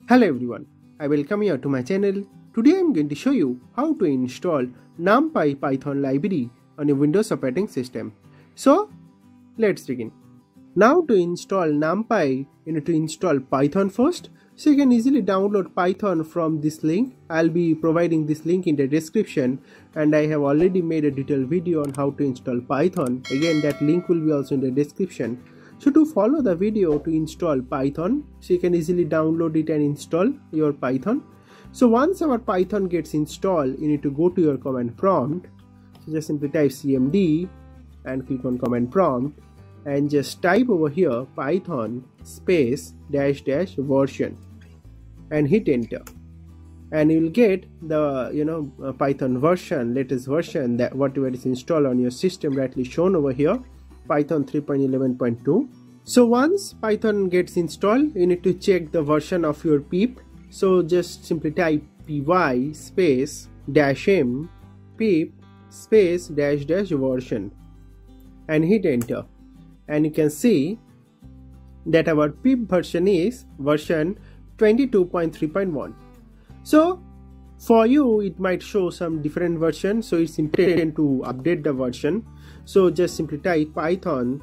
Hello everyone, I welcome you to my channel. Today I am going to show you how to install Numpy Python library on a Windows operating system. So let's begin. Now to install Numpy, you need to install Python first. So you can easily download Python from this link. I'll be providing this link in the description, and I have already made a detailed video on how to install Python. Again, that link will be also in the description. So to follow the video to install Python, so you can easily download it and install your Python. So once our Python gets installed, you need to go to your command prompt. So just simply type cmd and click on command prompt and just type over here python space dash dash version and hit enter, and you will get the Python version, latest version, that whatever is installed on your system rightly shown over here, Python 3.11.2. So once Python gets installed, you need to check the version of your pip. So just simply type py space dash m pip space dash dash version and hit enter, and you can see that our pip version is version 22.3.1. So for you it might show some different version, so it's important to update the version. So just simply type python.exe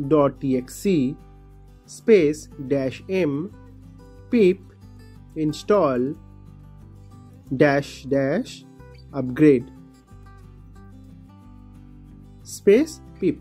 space dash m pip install dash dash upgrade space pip.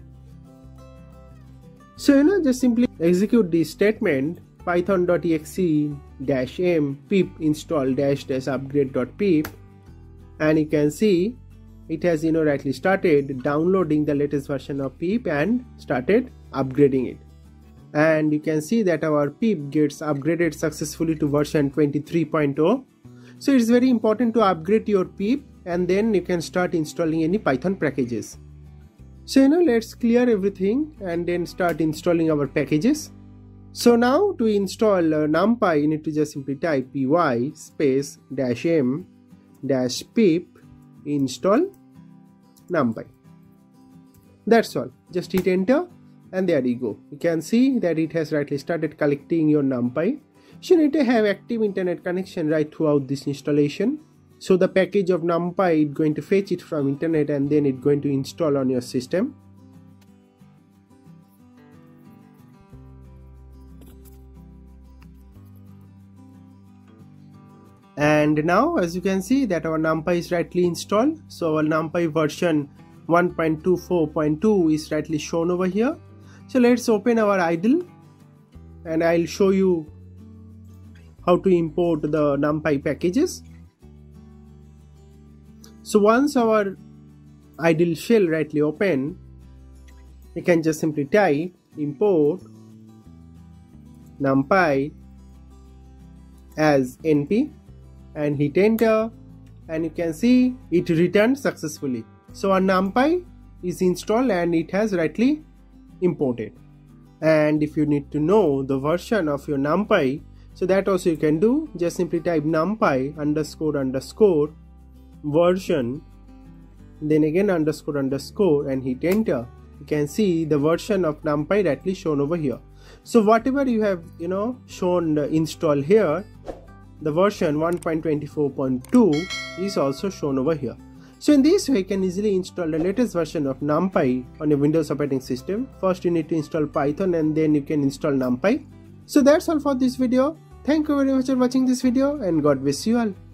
So just simply execute this statement python.exe dash m pip install dash dash upgrade dot pip, and you can see it has rightly started downloading the latest version of pip and started upgrading it. And you can see that our pip gets upgraded successfully to version 23.0. So it's very important to upgrade your pip, and then you can start installing any Python packages. So let's clear everything and then start installing our packages. So now to install Numpy, you need to just simply type py space dash m dash pip install Numpy. That's all. Just hit enter, and there you go. You can see that it has rightly started collecting your Numpy. So you need to have active internet connection right throughout this installation. So the package of Numpy is going to fetch it from internet, and then it's going to install on your system. And now as you can see that our Numpy is rightly installed. So our Numpy version 1.24.2 is rightly shown over here. So let's open our idle, and I'll show you how to import the Numpy packages. So once our idle shell rightly open, you can just simply type import Numpy as np and hit enter, and you can see it returned successfully. So our Numpy is installed and it has rightly imported. And if you need to know the version of your Numpy, so that also you can do. Just simply type numpy underscore underscore version, then again underscore underscore and hit enter. You can see the version of Numpy rightly shown over here. So whatever you have shown install here, the version 1.24.2 is also shown over here. So in this way you can easily install the latest version of Numpy on a Windows operating system. First you need to install Python, and then you can install Numpy. So that's all for this video. Thank you very much for watching this video, and God bless you all.